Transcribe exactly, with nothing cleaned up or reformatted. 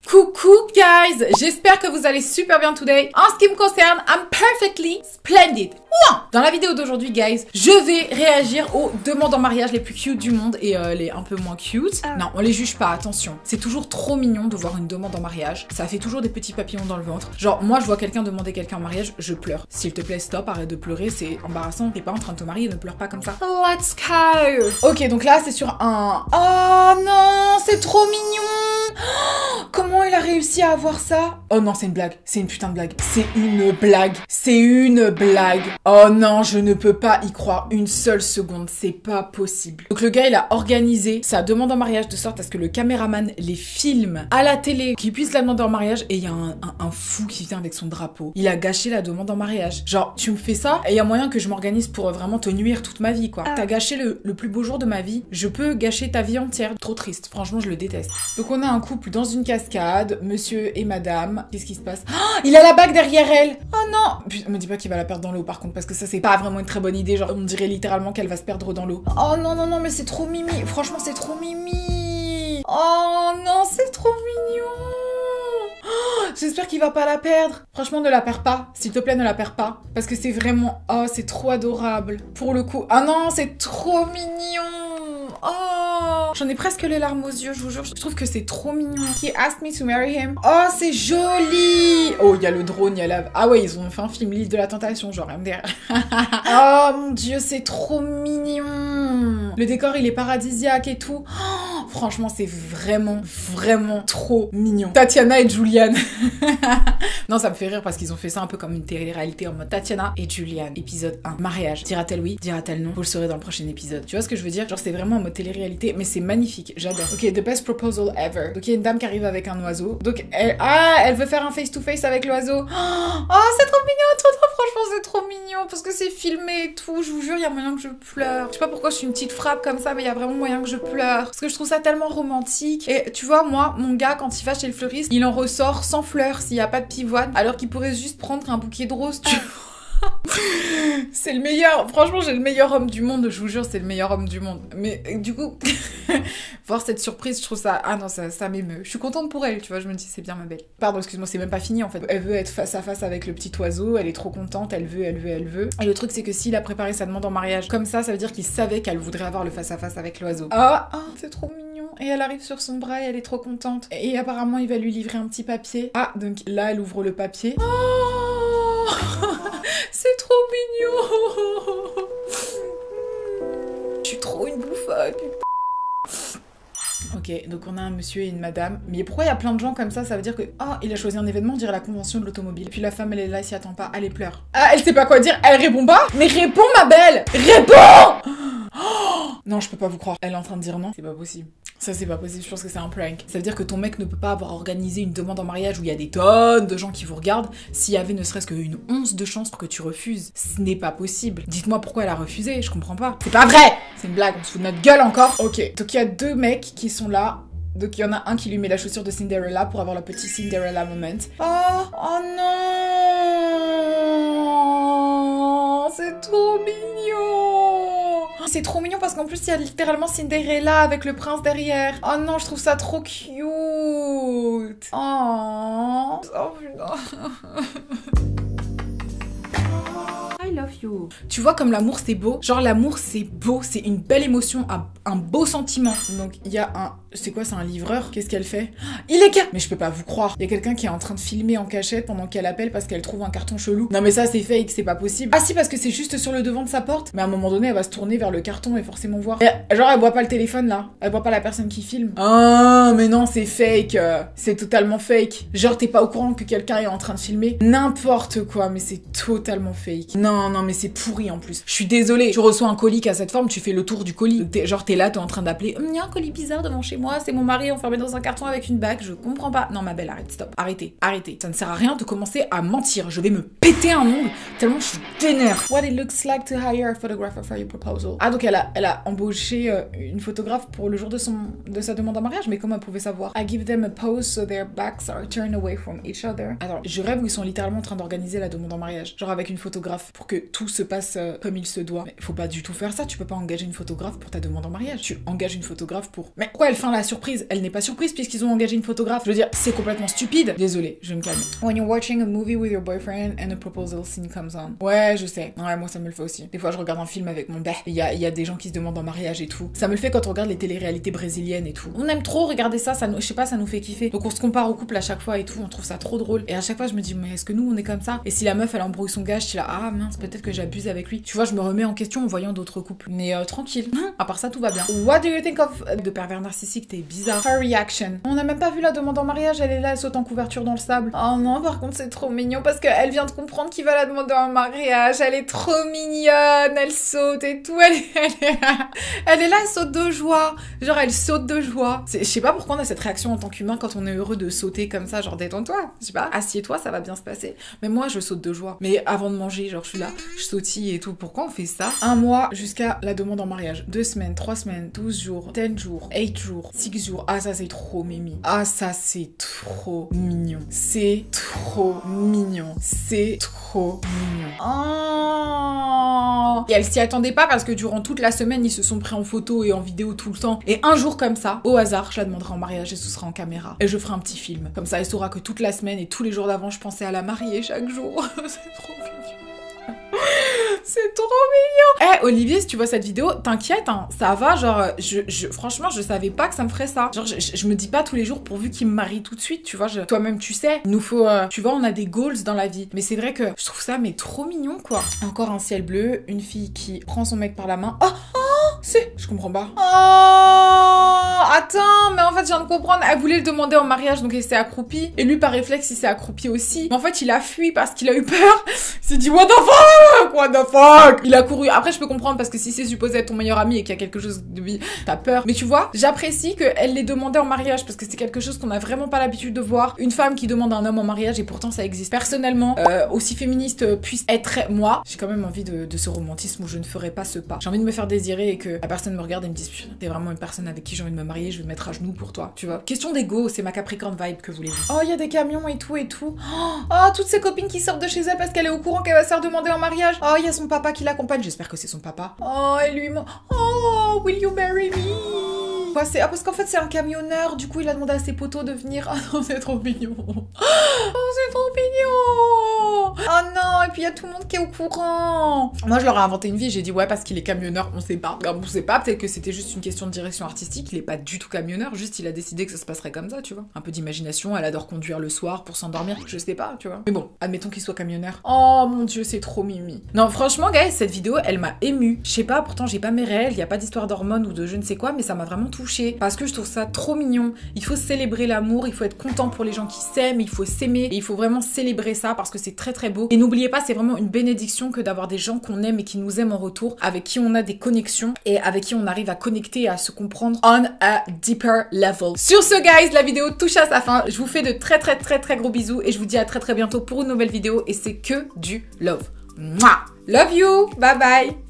Coucou guys, j'espère que vous allez super bien today. En ce qui me concerne, I'm perfectly splendid. Dans la vidéo d'aujourd'hui guys, je vais réagir aux demandes en mariage les plus cute du monde et euh, les un peu moins cute. Ah. Non, on les juge pas, attention. C'est toujours trop mignon de voir une demande en mariage. Ça fait toujours des petits papillons dans le ventre. Genre, moi je vois quelqu'un demander quelqu'un en mariage, je pleure. S'il te plaît, stop, arrête de pleurer, c'est embarrassant. T'es pas en train de te marier, ne pleure pas comme ça. Let's go. Ok, donc là c'est sur un... Oh non, c'est trop mignon. Oh, comment il a réussi à avoir ça? Oh non, c'est une blague. C'est une putain de blague. C'est une blague. C'est une blague. Oh non, je ne peux pas y croire une seule seconde. C'est pas possible. Donc le gars, il a organisé sa demande en mariage de sorte à ce que le caméraman les filme à la télé, qu'il puisse la demander en mariage. Et il y a un, un, un fou qui vient avec son drapeau. Il a gâché la demande en mariage. Genre, tu me fais ça et il y a moyen que je m'organise pour vraiment te nuire toute ma vie, quoi. Ah. T'as gâché le, le plus beau jour de ma vie. Je peux gâcher ta vie entière. Trop triste. Franchement, je le déteste. Donc on a un couple dans une cascade, monsieur et madame. Qu'est-ce qui se passe? Oh, il a la bague derrière elle. Oh non. Putain, me dis pas qu'il va la perdre dans l'eau par contre, parce que ça c'est pas vraiment une très bonne idée. Genre on dirait littéralement qu'elle va se perdre dans l'eau. Oh non non non, mais c'est trop mimi. Franchement c'est trop mimi. Oh non, c'est trop mignon. Oh, j'espère qu'il va pas la perdre. Franchement, ne la perds pas. S'il te plaît, ne la perds pas. Parce que c'est vraiment... Oh, c'est trop adorable. Pour le coup... Ah non, c'est trop mignon. Oh, j'en ai presque les larmes aux yeux, je vous jure. Je trouve que c'est trop mignon. He asked me to marry him. Oh, c'est joli. Oh, il y a le drone, il y a la... Ah ouais, ils ont fait un film, l'île de la tentation, genre M D R. Oh mon dieu, c'est trop mignon. Le décor, il est paradisiaque et tout. Oh, franchement, c'est vraiment, vraiment trop mignon. Tatiana et Julian. Non, ça me fait rire parce qu'ils ont fait ça un peu comme une télé-réalité en mode Tatiana et Julian. Épisode un. Mariage. Dira-t-elle oui? Dira-t-elle non? Vous le saurez dans le prochain épisode. Tu vois ce que je veux dire? Genre, c'est vraiment en mode télé-réalité, mais c'est magnifique. J'adore. Ok, the best proposal ever. Donc, il y a une dame qui arrive avec un oiseau. Donc, elle... Ah, elle veut faire un face-to-face avec l'oiseau. Oh, c'est trop mignon, trop trop. Franchement, c'est trop mignon parce que c'est filmé et tout. Je vous jure, il y a moyen que je pleure. Je sais pas pourquoi je suis une petite frappe comme ça, mais il y a vraiment moyen que je pleure. Parce que je trouve ça tellement romantique. Et tu vois, moi, mon gars, quand il va chez le fleuriste, il en ressort sans fleurs s'il y a pas de pivoine, alors qu'il pourrait juste prendre un bouquet de roses, tu vois. C'est le meilleur, franchement j'ai le meilleur homme du monde, je vous jure c'est le meilleur homme du monde. Mais du coup, voir cette surprise, je trouve ça, ah non ça, ça m'émeut. Je suis contente pour elle, tu vois, je me dis c'est bien ma belle. Pardon, excuse-moi, c'est même pas fini en fait. Elle veut être face à face avec le petit oiseau, elle est trop contente, elle veut, elle veut, elle veut. Et le truc c'est que s'il a préparé sa demande en mariage comme ça, ça veut dire qu'il savait qu'elle voudrait avoir le face à face avec l'oiseau. Ah, oh, c'est trop mignon. Et elle arrive sur son bras et elle est trop contente. Et apparemment il va lui livrer un petit papier. Ah, donc là elle ouvre le papier. Oh c'est trop mignon. Je suis trop une bouffonne. Ok, donc on a un monsieur et une madame. Mais pourquoi il y a plein de gens comme ça? Ça veut dire que... Oh, il a choisi un événement, on dirait la convention de l'automobile. Puis la femme, elle est là, elle s'y attend pas. Elle pleure. Ah, elle sait pas quoi dire. Elle répond pas? Mais réponds, ma belle. Réponds. Oh non, je peux pas vous croire. Elle est en train de dire non. C'est pas possible. Ça, c'est pas possible. Je pense que c'est un prank. Ça veut dire que ton mec ne peut pas avoir organisé une demande en mariage où il y a des tonnes de gens qui vous regardent. S'il y avait ne serait-ce qu'une once de chance pour que tu refuses, ce n'est pas possible. Dites-moi pourquoi elle a refusé. Je comprends pas. C'est pas vrai. C'est une blague. On se fout de notre gueule encore. Ok. Donc, il y a deux mecs qui sont là. Donc il y en a un qui lui met la chaussure de Cinderella pour avoir le petit Cinderella moment. Oh, oh non, c'est trop mignon. C'est trop mignon parce qu'en plus il y a littéralement Cinderella avec le prince derrière. Oh non, je trouve ça trop cute. Oh, oh putain. I love you. Tu vois comme l'amour c'est beau. Genre l'amour c'est beau, c'est une belle émotion, un, un beau sentiment. Donc il y a un... C'est quoi, c'est un livreur? Qu'est-ce qu'elle fait? Il est ca... Mais je peux pas vous croire. Il y a quelqu'un qui est en train de filmer en cachette pendant qu'elle appelle parce qu'elle trouve un carton chelou. Non mais ça c'est fake, c'est pas possible. Ah si, parce que c'est juste sur le devant de sa porte. Mais à un moment donné elle va se tourner vers le carton et forcément voir. Et, genre elle voit pas le téléphone là. Elle voit pas la personne qui filme. Ah mais non, c'est fake. C'est totalement fake. Genre t'es pas au courant que quelqu'un est en train de filmer n'importe quoi, mais c'est totalement fake. Non non mais c'est pourri en plus. Je suis désolée. Tu reçois un colis qui a cette forme, tu fais le tour du colis. T'es, genre t'es là, t'es en train d'appeler. Il y a un colis bizarre devant chez moi. C'est mon mari enfermé dans un carton avec une bague, je comprends pas. Non ma belle, arrête, stop, arrêtez, arrêtez. Ça ne sert à rien de commencer à mentir, je vais me péter un ongle tellement je suis vénère. What it looks like to hire a photographer for your proposal. Ah donc elle a, elle a embauché euh, une photographe pour le jour de, son, de sa demande en mariage, mais comment elle pouvait savoir? I give them a pose so their backs are turned away from each other. Attends, je rêve où ils sont littéralement en train d'organiser la demande en mariage, genre avec une photographe pour que tout se passe euh, comme il se doit. Mais faut pas du tout faire ça, tu peux pas engager une photographe pour ta demande en mariage. Tu engages une photographe pour... Mais pourquoi elle fait enfin la surprise, elle n'est pas surprise puisqu'ils ont engagé une photographe. Je veux dire, c'est complètement stupide. Désolée, je vais me calmer. When you're watching a movie with your boyfriend and a proposal scene comes on. Ouais, je sais. Ouais, moi ça me le fait aussi. Des fois, je regarde un film avec mon bé. Il y a, y a des gens qui se demandent en mariage et tout. Ça me le fait quand on regarde les téléréalités brésiliennes et tout. On aime trop regarder ça, ça nous, je sais pas, ça nous fait kiffer. Donc on se compare au couple à chaque fois et tout. On trouve ça trop drôle. Et à chaque fois, je me dis, mais est-ce que nous on est comme ça? Et si la meuf elle embrouille son gars, je suis là, ah mince, peut-être que j'abuse avec lui. Tu vois, je me remets en question en voyant d'autres couples. Mais euh, tranquille. À part ça, tout va bien. What do you think of de pervers narcissique? T'es bizarre. Her reaction. On n'a même pas vu la demande en mariage. Elle est là, elle saute en couverture dans le sable. Oh non, par contre, c'est trop mignon parce qu'elle vient de comprendre qu'il va la demander en mariage. Elle est trop mignonne. Elle saute et tout. Elle est, elle est, là. Elle est là, elle saute de joie. Genre, elle saute de joie. Je sais pas pourquoi on a cette réaction en tant qu'humain quand on est heureux de sauter comme ça. Genre, détends-toi. Je sais pas, assieds-toi, ça va bien se passer. Mais moi, je saute de joie. Mais avant de manger, genre, je suis là, je sautille et tout. Pourquoi on fait ça? Un mois jusqu'à la demande en mariage. Deux semaines, trois semaines, douze jours, dix jours, huit jours, six jours. Ah, ça, c'est trop mimi. Ah, ça, c'est trop mignon. C'est trop mignon. C'est trop mignon. Oh. Et elle s'y attendait pas parce que durant toute la semaine, ils se sont pris en photo et en vidéo tout le temps. Et un jour comme ça, au hasard, je la demanderai en mariage et ce sera en caméra. Et je ferai un petit film. Comme ça, elle saura que toute la semaine et tous les jours d'avant, je pensais à la marier chaque jour. C'est trop mignon. C'est trop mignon. Eh, hey, Olivier, si tu vois cette vidéo, t'inquiète, hein, ça va, genre, je, je, franchement, je savais pas que ça me ferait ça. Genre, je, je, je me dis pas tous les jours pourvu qu'il me marie tout de suite, tu vois, je, toi-même, tu sais, il nous faut, euh, tu vois, on a des goals dans la vie. Mais c'est vrai que je trouve ça, mais trop mignon, quoi. Encore un ciel bleu, une fille qui prend son mec par la main. Oh, oh, c'est, je comprends pas. Oh, attends, mais en fait, je viens de comprendre, elle voulait le demander en mariage, donc elle s'est accroupie. Et lui, par réflexe, il s'est accroupi aussi. Mais en fait, il a fui parce qu'il a eu peur. Il s'est dit, what the fuck, what the fuck. Il a couru. Après, je peux comprendre parce que si c'est supposé être ton meilleur ami et qu'il y a quelque chose de vie, t'as peur. Mais tu vois, j'apprécie qu'elle l'ait demandé en mariage parce que c'est quelque chose qu'on a vraiment pas l'habitude de voir. Une femme qui demande un homme en mariage et pourtant ça existe. Personnellement, euh, aussi féministe puisse être moi, j'ai quand même envie de, de ce romantisme où je ne ferai pas ce pas. J'ai envie de me faire désirer et que la personne me regarde et me dise, t'es vraiment une personne avec qui j'ai envie de me marier, je vais me mettre à genoux pour toi, tu vois. Question d'ego, c'est ma Capricorne vibe que voulez-vous. Oh, il y a des camions et tout et tout. Oh, toutes ces copines qui sortent de chez elle parce qu'elle est au courant qu'elle va se faire demander en mariage. Oh, il y a son papa qui l'accompagne, j'espère que c'est son papa. Oh, et lui, oh, will you marry me? Quoi, c'est... Ah, parce qu'en fait, c'est un camionneur, du coup, il a demandé à ses potos de venir. Ah non, c'est trop mignon. Oh, c'est trop mignon. Oh non, et puis il y a tout le monde qui est au courant. Moi, je leur ai inventé une vie, j'ai dit, ouais, parce qu'il est camionneur, on sait pas. On sait pas, peut-être que c'était juste une question de direction artistique, il est pas du tout camionneur, juste il a décidé que ça se passerait comme ça, tu vois. Un peu d'imagination, elle adore conduire le soir pour s'endormir, je sais pas, tu vois. Mais bon, admettons qu'il soit camionneur. Oh mon dieu, c'est trop mimi. Non, franchement, guys, cette vidéo, elle m'a émue. Je sais pas, pourtant, j'ai pas mes réels, il y a pas d'histoire d'hormones ou de je ne sais quoi, mais ça m'a vraiment touchée. Parce que je trouve ça trop mignon. Il faut célébrer l'amour, il faut être content pour les gens qui s'aiment, il faut s'aimer, et il faut vraiment célébrer ça parce que c'est très très beau. Et n'oubliez pas, c'est vraiment une bénédiction que d'avoir des gens qu'on aime et qui nous aiment en retour, avec qui on a des connexions et avec qui on arrive à connecter et à se comprendre on a deeper level. Sur ce, guys, la vidéo touche à sa fin. Je vous fais de très très très très gros bisous et je vous dis à très très bientôt pour une nouvelle vidéo et c'est que du love. Mouah! Love you! Bye bye!